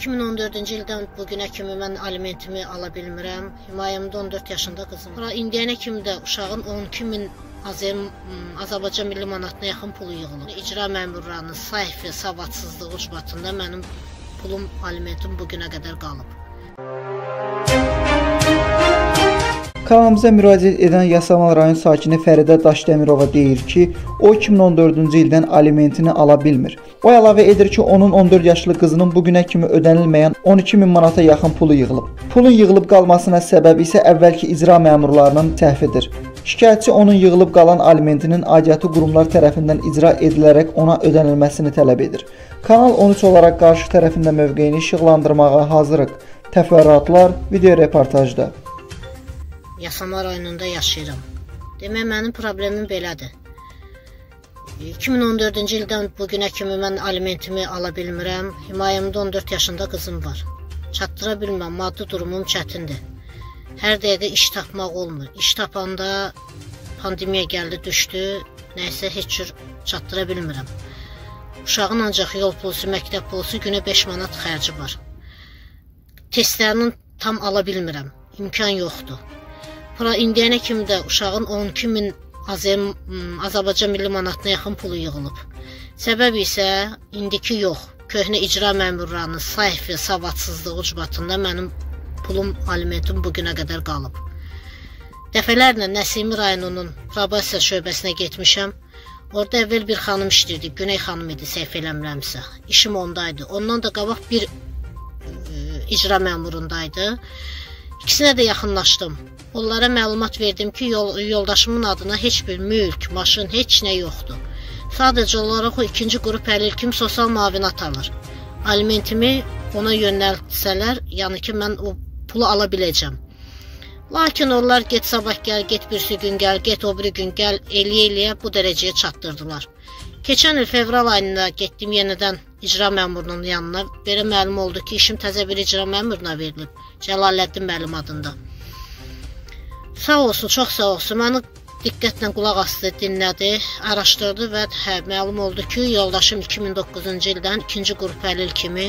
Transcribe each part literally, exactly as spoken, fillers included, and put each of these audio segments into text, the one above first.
iki min on dördüncü ildən bugünə kimi mən alimentimi ala bilmirəm. Himayəmdə on dörd yaşında qızım var. İndiyənə kimi də uşağın on iki min Azərbaycan milli manatına yaxın pulu yığılır. İcra məmurlarının sayfi, savadsızlığı ucbatında mənim pulum, alimentim bugünə qədər qalıb. Kanalımıza müraciət edən Yasamal rayon sakini Fəridə Daşdəmirova deyir ki, o iki min on dördüncü ildən alimentini ala bilmir. O əlavə edir ki, onun on dörd yaşlı qızının bugünə kimi ödənilməyən on iki min manata yaxın pulu yığılıb. Pulun yığılıb qalmasına səbəb isə əvvəlki icra məmurlarının səhvidir. Şikayətçi onun yığılıb qalan alimentinin aidiyyatı qurumlar tərəfindən icra edilərək ona ödənilməsini tələb edir. Kanal on üç olaraq qarşı tərəfində mövqeyini işıqlandırmağa hazırıq. Təfərrüatlar video reportajda. Yasamal rayonunda yaşayıram. Demək, mənim problemim belədir. iki min on dördüncü ildən bugünə kimi mən alimentimi ala bilmirəm. Himayəmdə on dörd yaşında qızım var. Çatdıra bilməm, maddi durumum çətindir. Hər dəqiqə iş tapmaq olmur. İş tapanda pandemiya gəldi, düşdü. Nəysə, heç cür çatdıra bilmirəm. Uşağın ancaq yol pulusu, məktəb pulusu günə beş manat xərci var. Testlərini tam ala bilmirəm. İmkan yoxdur. Bura indiyənə kimi də uşağın on iki min Azərbaycan milli manatına yaxın pulu yığılıb. Səbəb isə indiki yox. Köhnə icra məmurlarının sayfi, savadsızlığı ucbatında mənim pulum, alimentim bugünə qədər qalıb. Dəfələrlə Nəsimi rayonunun probasiya şöbəsinə getmişəm. Orada əvvəl bir xanım işləyirdi. Güney xanım idi, səhv eləmirəmsə. İşim ondaydı. Ondan da qabaq bir e, icra məmurundaydı. İkisinə də yaxınlaşdım. Onlara məlumat verdim ki, yol, yoldaşımın adına heç bir mülk, maşın, heç nə yoxdur. Sadəcə olaraq o ikinci qrup əlilkim sosial müavinat alır. Alimentimi ona yönəltsələr, yəni ki, mən o pulu ala biləcəm. Lakin onlar get sabah gəl, get birisi gün gəl, get o biri gün gəl, eləyə-eləyə bu dərəcəyə çatdırdılar. Keçən il fevral ayında getdim yenidən icra məmurunun yanına. Belə məlum oldu ki, işim təzə bir icra məmuruna verilib. Cəlaləddin müəllim adında. Sağ olsun, çox sağ olsun. Məni diqqətlə qulaq asdı, dinlədi, araşdırdı və hə, məlum oldu ki, yoldaşım iki min doqquzuncu ildən ikinci qrup əlil kimi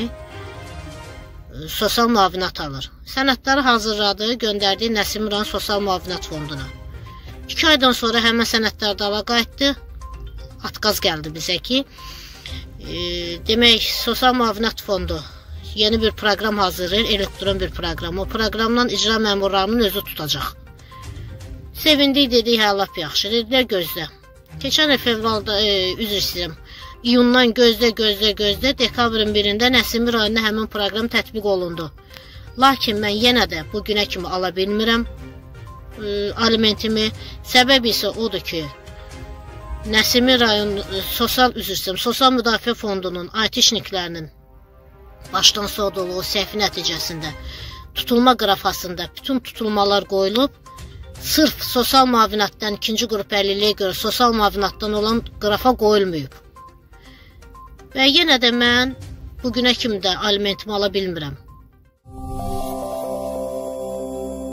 sosial müavinat alır. Sənədləri hazırladı, göndərdi Nəsimi rayon sosial müavinat fonduna. İki aydan sonra həmən sənədlər dava qayıtdı. Atqaz gəldi bizə ki, e, demək, sosial müavinat fondu yeni bir proqram hazırlayır, elektron bir proqram. O proqramdan icra məmurlarının özü tutacaq. Sevindik, dedik, hə, lap yaxşı. Dedilər, gözlə. Keçən il fevralda, e, üzr istəyirəm, iyundan gözlə, gözlə, gözlə, dekabrın birində Nəsimi rayonuna həmin proqram tətbiq olundu. Lakin mən yenə də bu günə kimi ala bilmirəm e, alimentimi. Səbəb isə odur ki, Nəsimi rayon sosial üzrüm, sosial müdafiə fondunun aytişniklərinin başdan sodulu səhvi nəticəsində tutulma qrafasında bütün tutulmalar qoyulub, sırf sosial müavinatdan ikinci qrup əlilliyə görə sosial müavinatdan olan qrafa qoyulmayıb. Və yenə də mən bugünə kimi də alimentimi ala bilmirəm.